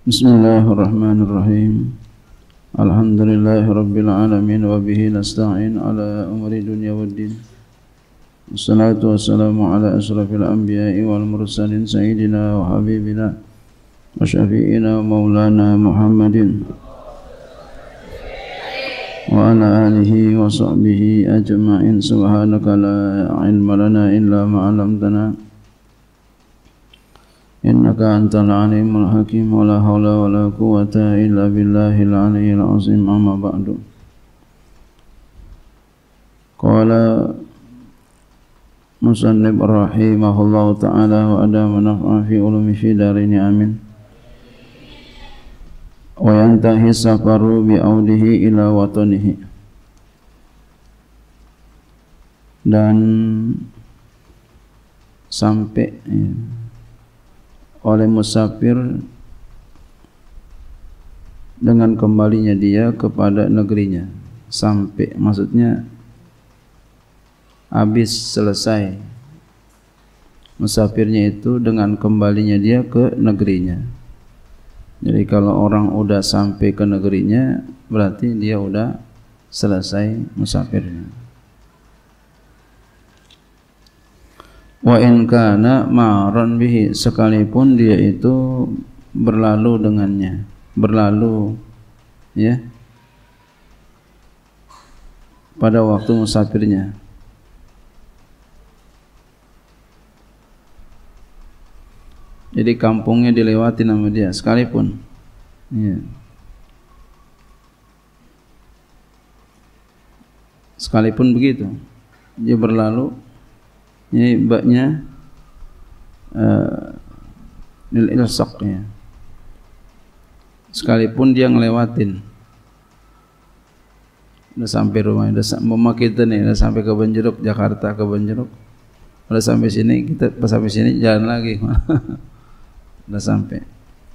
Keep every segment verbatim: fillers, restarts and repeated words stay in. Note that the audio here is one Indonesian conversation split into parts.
Bismillahirrahmanirrahim. Alhamdulillahi rabbil alamin wa bihi nasta'in ala umuri dunya waddin. Wassalatu wassalamu ala asrafil anbiya'i wal mursalin sayyidina wa habibina wa syafi'ina wa maulana Muhammadin wa ala alihi wa sahbihi ajma'in. Subhanaka la ilma lana illa ma 'allamtana innaka antal alimul hakim. Wa la hawla wa la quwwata illa billahil aliyyil azim. Amma ba'du. Qala musannif rahimahullahu ta'ala wa adama naf'a fi ulumi fi darini amin. Wa yantahi safaru bi audihi ila watanihi. Dan sampai ya, oleh musafir dengan kembalinya dia kepada negerinya. Sampai maksudnya habis, selesai musafirnya itu dengan kembalinya dia ke negerinya. Jadi kalau orang udah sampai ke negerinya berarti dia udah selesai musafirnya. Wa in kana ma'ran bihi, sekalipun dia itu berlalu dengannya, berlalu ya pada waktu musafirnya. Jadi kampungnya dilewati nama dia sekalipun ya. Sekalipun begitu dia berlalu. Ini baknya lil uh, ilsaq ya. Sekalipun dia ngelewatin, udah sampai rumah, udah mama kita nih, udah sampai ke Benjeruk, Jakarta ke Benjeruk, udah sampai sini, kita pas sampai sini jalan lagi, udah sampai.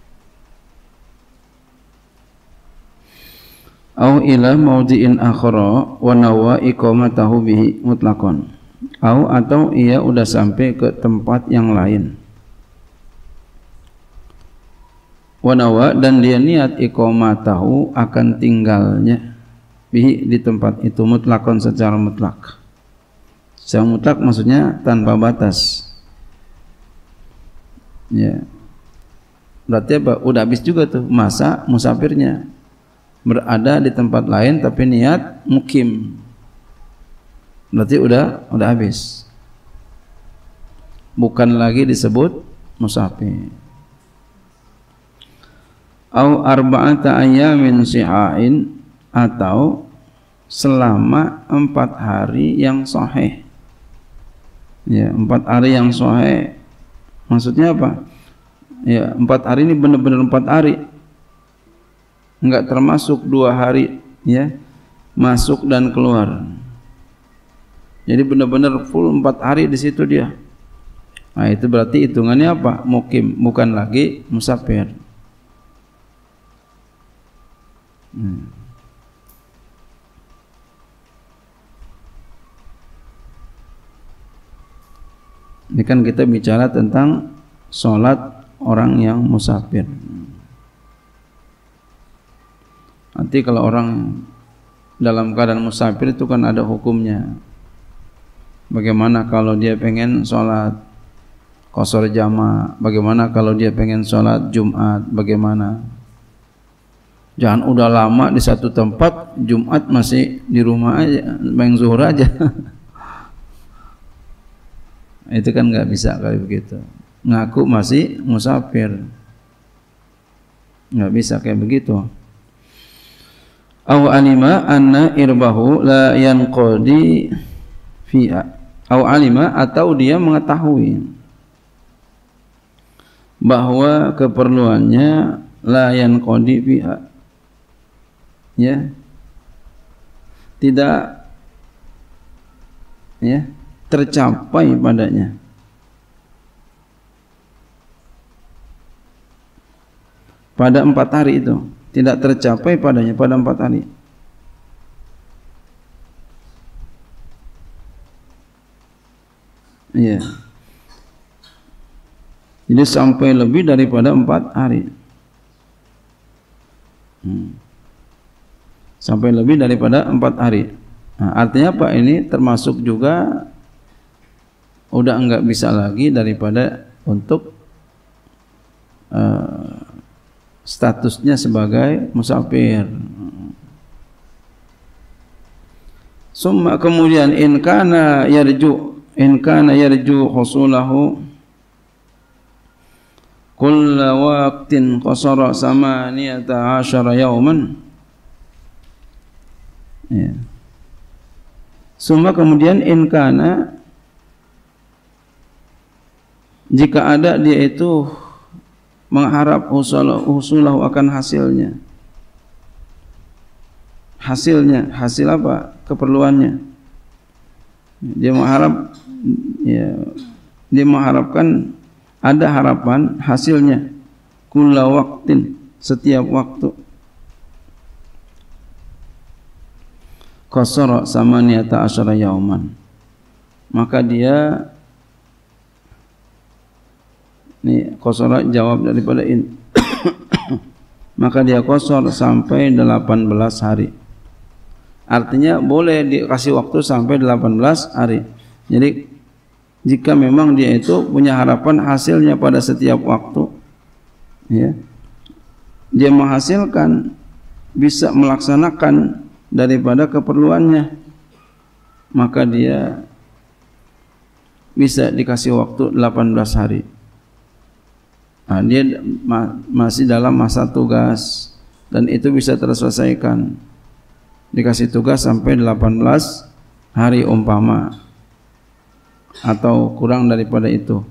Au ila maudi'in akhara wa nawa iqamatahu bihi mutlaqan. Au atau ia udah sampai ke tempat yang lain. Wanawa, dan dia niat iqamatahu akan tinggalnya bihi di tempat itu mutlakon, secara mutlak. Secara mutlak maksudnya tanpa batas. Ya. Berarti apa? Udah habis juga tuh masa musafirnya. Berada di tempat lain tapi niat mukim. Berarti udah udah habis. Bukan lagi disebut musafir. Au arba'ata ayyamin sihain, atau selama empat hari yang sahih. Ya, empat hari yang sahih. Maksudnya apa? Ya, empat hari ini benar-benar empat hari. Enggak termasuk dua hari ya, masuk dan keluar. Jadi benar-benar full empat hari di situ dia. Nah itu berarti hitungannya apa? Mukim, bukan lagi musafir. Hmm. Ini kan kita bicara tentang sholat orang yang musafir. Nanti kalau orang dalam keadaan musafir itu kan ada hukumnya. Bagaimana kalau dia pengen sholat qasar jamaah? Bagaimana kalau dia pengen sholat Jumat? Bagaimana? Jangan udah lama di satu tempat, Jumat masih di rumah aja, main zuhur aja. Itu kan nggak bisa kali begitu. Ngaku masih musafir, nggak bisa kayak begitu. Aw anima anna irbahu la yanqadi fiha. Au alima, atau dia mengetahui bahwa keperluannya la yanqadi fiha, ya, tidak ya tercapai padanya. Pada empat hari itu tidak tercapai padanya pada empat hari. Iya. Jadi sampai lebih daripada empat hari. Hmm. Sampai lebih daripada empat hari. Nah, artinya apa ini? Termasuk juga udah enggak bisa lagi daripada untuk uh, statusnya sebagai musafir. Summa kemudian in kana yarju in kana yarju husulahu kulla waqtin qasara samaniyata asyara yauman. Ya. Summa kemudian in kana jika ada dia itu mengharap usulahu, usulahu akan hasilnya. Hasilnya, hasil apa? Keperluannya. Dia mengharap ya, dia mengharapkan ada harapan hasilnya kulla waqtin, setiap waktu. Qasara samaniyata asyara yauman. Maka dia ini qasara jawab daripada in. Maka dia qasar sampai delapan belas hari. Artinya boleh dikasih waktu sampai delapan belas hari. Jadi jika memang dia itu punya harapan hasilnya pada setiap waktu, ya, dia menghasilkan, bisa melaksanakan daripada keperluannya, maka dia bisa dikasih waktu delapan belas hari. Nah, dia ma masih dalam masa tugas dan itu bisa terselesaikan. Dikasih tugas sampai delapan belas hari umpama atau kurang daripada itu.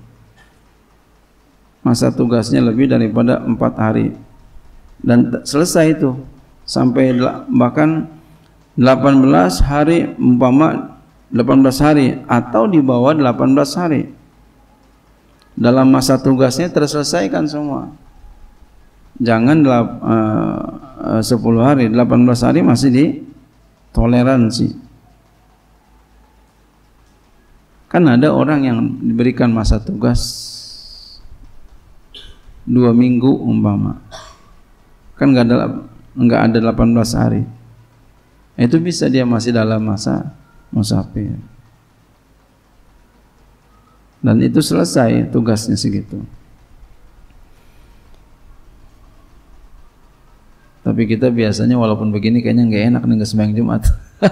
Masa tugasnya lebih daripada empat hari dan selesai itu sampai bahkan delapan belas hari umpama delapan belas hari atau di bawah delapan belas hari. Dalam masa tugasnya terselesaikan semua. Jangan uh, sepuluh hari, delapan belas hari masih di toleransi. Kan ada orang yang diberikan masa tugas dua minggu umpama, kan nggak ada nggak ada delapan belas hari. Itu bisa dia masih dalam masa musafir. Dan itu selesai tugasnya segitu. Tapi kita biasanya walaupun begini kayaknya nggak enak nih nggak sembahyang Jumat.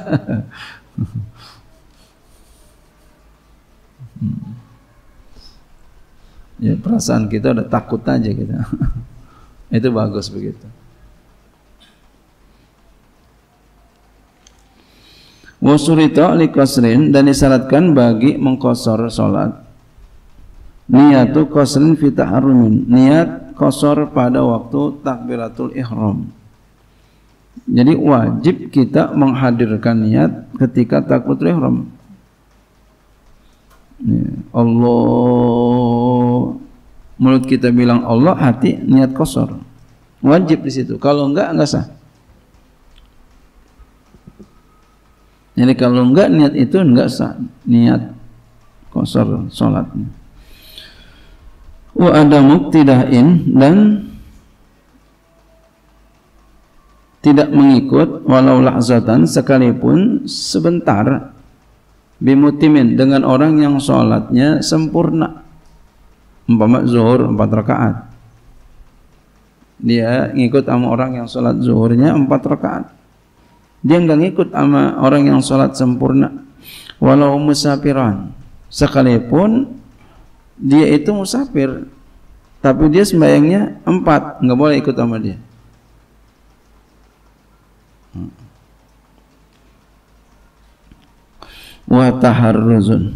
hmm. Ya perasaan kita udah takut aja kita. Itu bagus begitu. Wasurita li qasrin, dan disyaratkan bagi mengqasar salat. Niyatu qasrin fi tahrumin, niat qasar pada waktu takbiratul ihram. Jadi wajib kita menghadirkan niat ketika takbiratul ihram. Ya, Allah, mulut kita bilang Allah, hati niat qasar. Wajib di situ. Kalau enggak enggak sah. Jadi kalau enggak niat itu enggak sah, niat qasar salatnya. Wa ada muqtidain, dan tidak mengikut walau lahzatan, sekalipun sebentar, bimutimin, dengan orang yang sholatnya sempurna. Umpama zuhur empat rakaat, dia ngikut sama orang yang sholat zuhurnya empat rakaat, dia enggak ngikut sama orang yang sholat sempurna. Walau musafiran, sekalipun dia itu musafir, tapi dia sembahyangnya empat, nggak boleh ikut sama dia. Wa taharruzun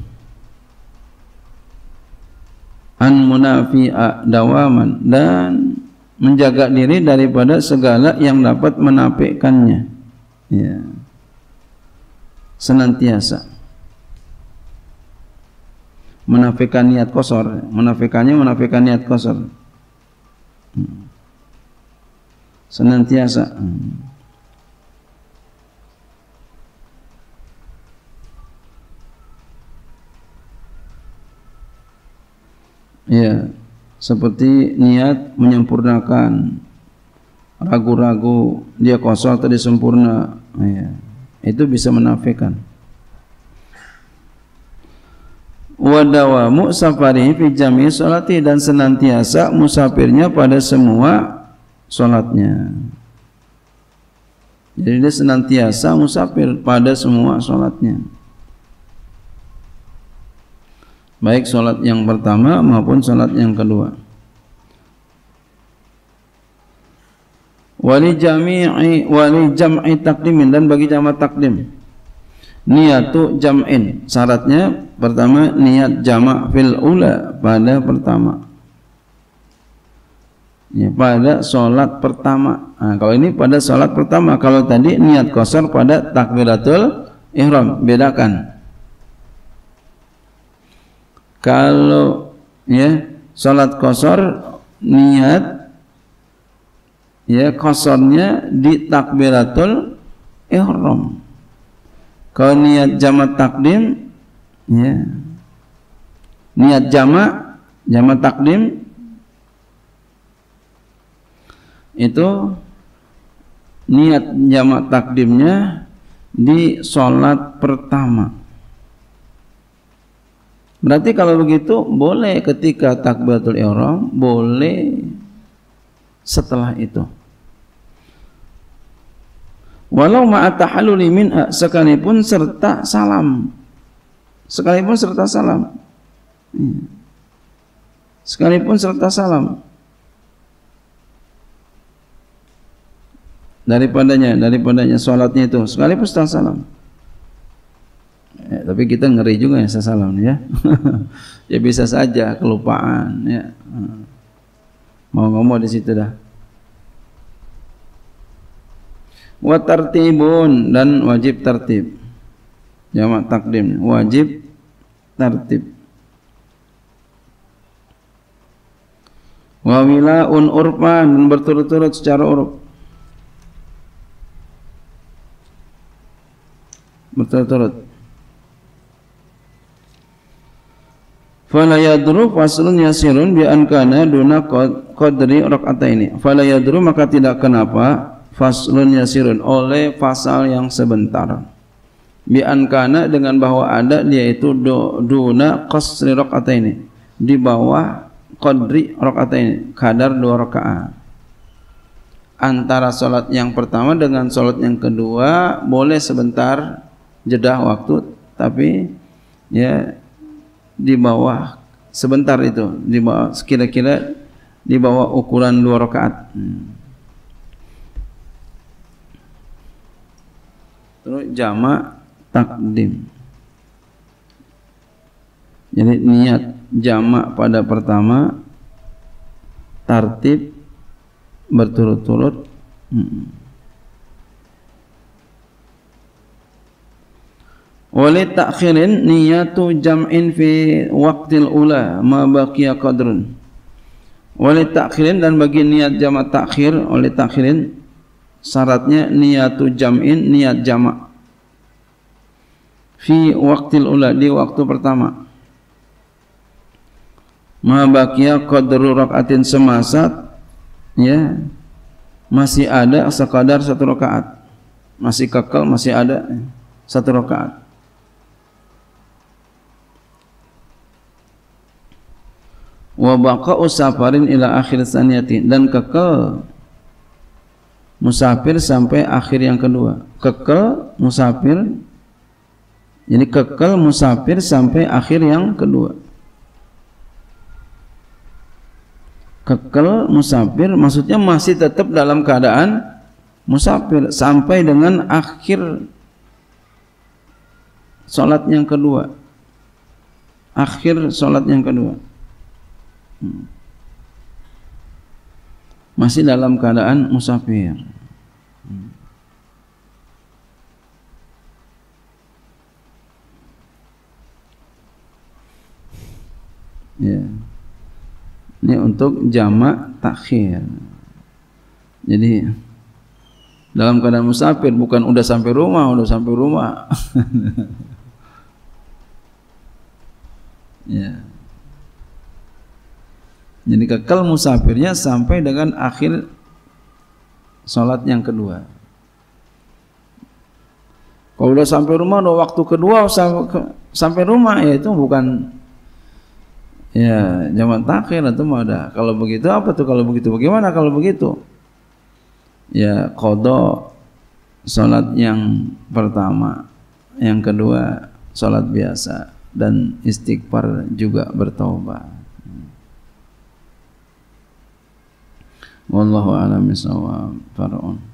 an munafi'a dawaman, dan menjaga diri daripada segala yang dapat menafikannya, ya, senantiasa. Menafikan niat qasar, menafikannya menafikan niat qasar, hmm. senantiasa. hmm. Ya, seperti niat menyempurnakan ragu-ragu dia qasar tadi sempurna, ya, itu bisa menafikan. Wa dawamu safari fi jami sholati, dan senantiasa musafirnya pada semua sholatnya. Jadi dia senantiasa musafir pada semua sholatnya, baik sholat yang pertama maupun sholat yang kedua. Wali jami'i wali jam'i takdimin, dan bagi jamak takdim niyatu jam'in, syaratnya pertama niat jamak fil ula, pada pertama, ya, pada sholat pertama. Nah, kalau ini pada sholat pertama, kalau tadi niat qasar pada takbiratul ihram, bedakan. Kalau ya sholat qasar niat ya qasarnya di takbiratul ihram. Kalau niat jamak takdim, ya, niat jamak jamak takdim itu niat jamak takdimnya di sholat pertama. Berarti kalau begitu boleh ketika takbiratul ihram, boleh setelah itu. Walau ma'atahalluli minha, sekalipun serta salam. Sekalipun serta salam. Sekalipun serta salam. Daripadanya, daripadanya sholatnya itu, sekalipun serta salam. Ya, tapi kita ngeri juga ya salam ya. Ya bisa saja kelupaan ya. Mau ngomong di situ dah. Wa tartibun, dan wajib tertib. Jamak takdim wajib tertib. Wa wilaun urfan, dan berturut-turut secara uruf. Berturut-turut. Fala yadru faslun yasirun bi an kana duna qadri rak'ataini. Fala yadru, maka tidak kenapa, faslun yasirun, oleh fasal yang sebentar, bi an kana, dengan bahwa ada dia itu duna qasri rak'ataini, di bawah qadri rak'ataini, kadar dua rakaat. Antara salat yang pertama dengan salat yang kedua boleh sebentar jeda waktu, tapi ya di bawah sebentar itu, di bawah kira-kira di bawah ukuran dua rakaat. Hmm. Terus jamak takdim. Jadi niat jamak pada pertama, tartib berturut-turut. Hmm. Wali ta'khirin niyatu jam'in fi waqtil ula ma baqiya qadrun. Wali ta'khirin, dan bagi niat jamak ta'khir, oleh ta'khirin syaratnya niyatu jam'in, niat jamak fi waqtil ula, di waktu pertama, ma baqiya qadru rakaatin, semasa ya masih ada sekadar satu rakaat, masih kekal, masih ada satu rakaat. Wa baqa'u safarin ila akhir saniyati, dan kekal musafir sampai akhir yang kedua. Kekal musafir, jadi kekal musafir sampai akhir yang kedua. Kekal musafir maksudnya masih tetap dalam keadaan musafir sampai dengan akhir salat yang kedua. Akhir salat yang kedua. Hmm. Masih dalam keadaan musafir. Hmm. Ya. Ini untuk jamak takhir. Jadi dalam keadaan musafir, bukan udah sampai rumah, udah sampai rumah. Ya. Jadi kekal musafirnya sampai dengan akhir salat yang kedua. Kalau udah sampai rumah, udah waktu kedua sampai rumah, ya itu bukan ya jamak takhir atau ada. Kalau begitu apa tuh? Kalau begitu bagaimana? Kalau begitu ya qada salat yang pertama, yang kedua salat biasa, dan istighfar juga bertaubat. Wallahu a'lam bishawab. Far'un.